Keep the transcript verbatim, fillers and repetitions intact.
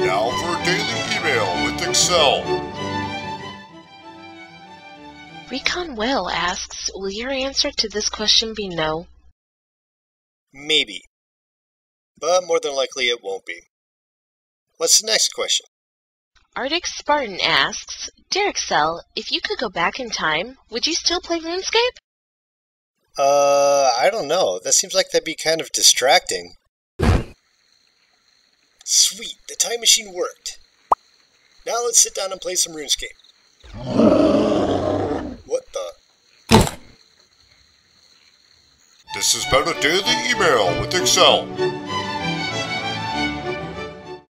now for a daily email with Excel. Recon Whale asks, will your answer to this question be no? Maybe. But more than likely it won't be. What's the next question? Arctic Spartan asks, Dear Excel, if you could go back in time, would you still play Runescape? Uh, I don't know. That seems like that'd be kind of distracting. Sweet, the time machine worked. Now let's sit down and play some RuneScape. What the? This has been a daily email with Excel.